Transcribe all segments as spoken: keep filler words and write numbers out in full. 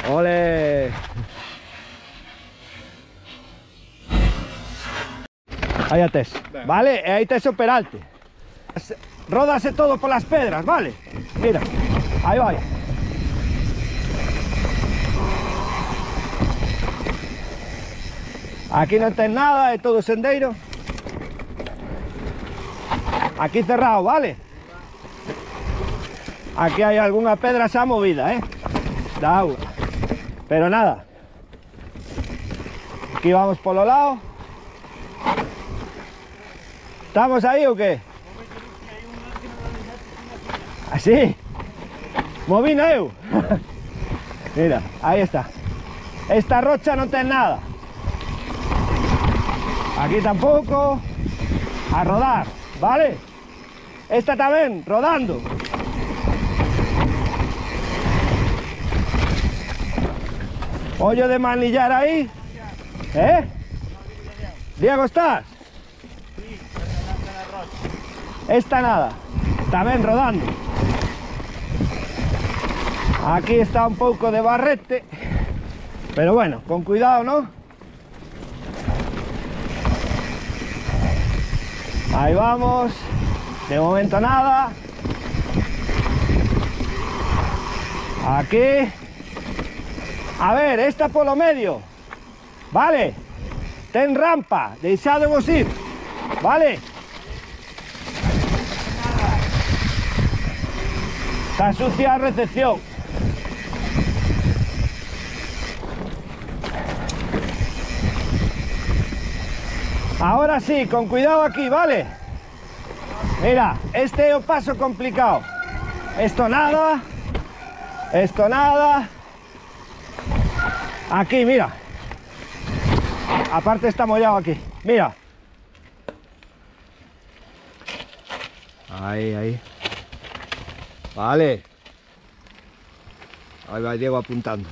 ¡Ole! Ahí atés, vale? E aí tes o peralte. Ródase todo por las pedras, vale? Mira, aí vai. Aquí non ten nada, é todo sendeiro. Aquí cerrado, vale? Aquí hai algunha pedra xa movida, eh? Da agua. Pero nada. Aquí vamos polo lado. ¿Estamos ahí o qué? ¿Así? Movina eu. Mira, ahí está. Esta rocha non ten nada. Aquí tampoco. A rodar, ¿vale? Esta también, rodando. Hoyo de manillar ahí. ¿Eh? Diego, ¿estás? Esta nada. También rodando. Aquí está un poco de barrete. Pero bueno, con cuidado, ¿no? Ahí vamos, de momento nada. Aquí. A ver, esta por lo medio. Vale. Ten rampa, deixadevos ir. Vale. Está sucia a recepción. Ahora sí, con cuidado aquí, ¿vale? Mira, este es un paso complicado. Esto nada. Esto nada. Aquí, mira. Aparte está mollado aquí. Mira. Ahí, ahí. Vale. Ahí va Diego apuntando.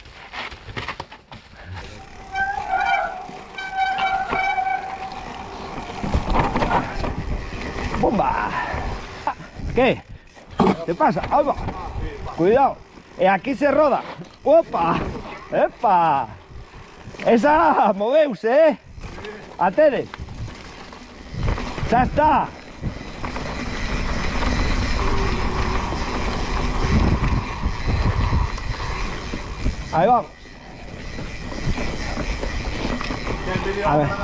¡Bomba! ¿Qué? ¿Qué pasa? ¡Ahí va! Cuidado. Y aquí se roda. ¡Opa! ¡Epa! Esa, moveuse, eh? Atedes. Ya está. Ahí vamos. A ver.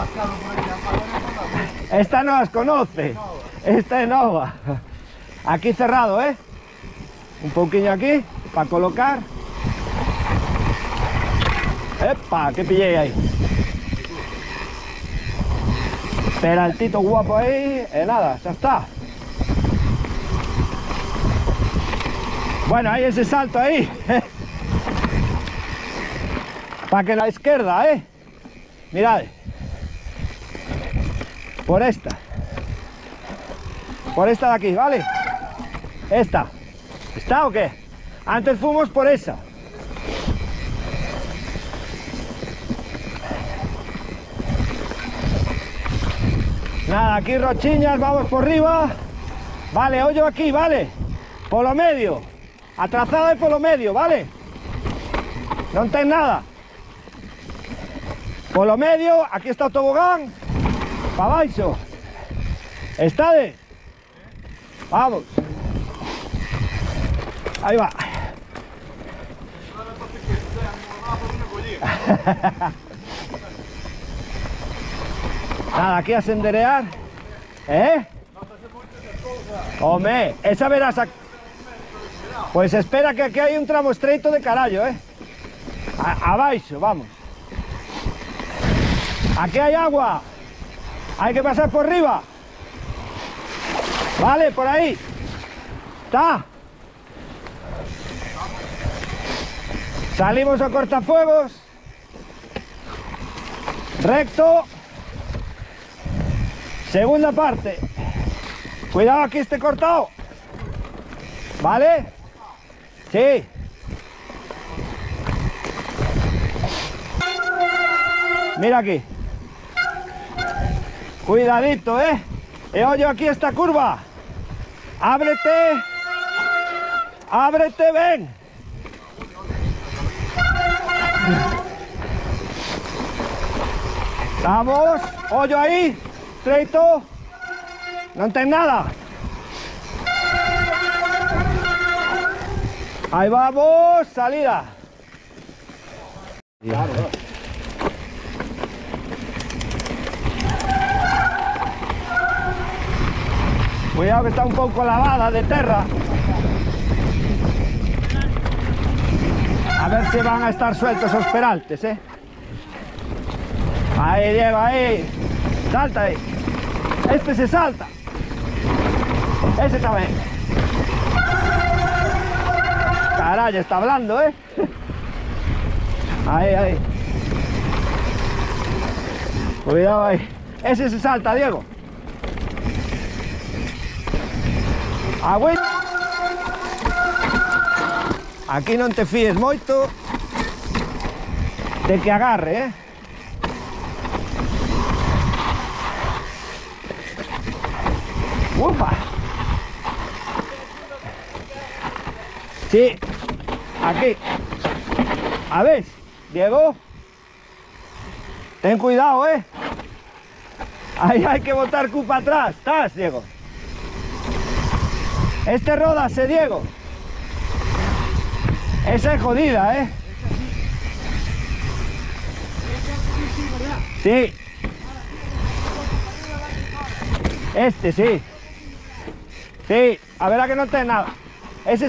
Esta no las conoce. Esta es nova. Aquí cerrado, ¿eh? Un poquillo aquí para colocar. ¡Epa! ¿Qué pillé ahí? Peraltito guapo ahí. Eh, nada, ya está. Bueno, hay ese salto ahí. Para que la izquierda, ¿eh? Mirad. Por esta. Por esta de aquí, ¿vale? Esta. ¿Está o qué? Antes fuimos por esa. Nada, aquí rochiñas, vamos por arriba. Vale, hoyo aquí, ¿vale? Por lo medio. Atrasada de por lo medio, ¿vale? No ten nada. Por lo medio, aquí está el tobogán. Para abajo. ¿Está de? Vamos. Ahí va. Nada, aquí a senderear. ¿Eh? Hombre, esa verás. A... Pues espera que aquí hay un tramo estreito de carallo, ¿eh? A abajo, vamos. Aquí hay agua. Hay que pasar por arriba. Vale, por ahí. Está. Salimos a cortafuegos. Recto. Segunda parte. Cuidado, aquí esté cortado. ¿Vale? Sí. Mira aquí. Cuidadito, ¿eh? Y oye, aquí esta curva. Ábrete. Ábrete, ven. Vamos, hoyo ahí, estreito. No enten nada. Ahí vamos, salida. Claro. Cuidado que está un poco lavada de tierra. A ver si van a estar sueltos los peraltes, ¿eh? Ahí, Diego, ahí. Salta ahí. Este se salta. Ese también. Caray, está hablando, ¿eh? Ahí, ahí. Cuidado ahí. Ese se salta, Diego. Agüita. Aquí non te fíes moito de que agarre, eh? Upa. Sí, aquí. A ver, Diego. Ten cuidado, eh. Ahí hay que botar cupa atrás. ¿Estás, Diego? Este ródase, Diego. Esa es jodida, ¿eh? Sí. Este, sí. Sí, a ver a que no te nada.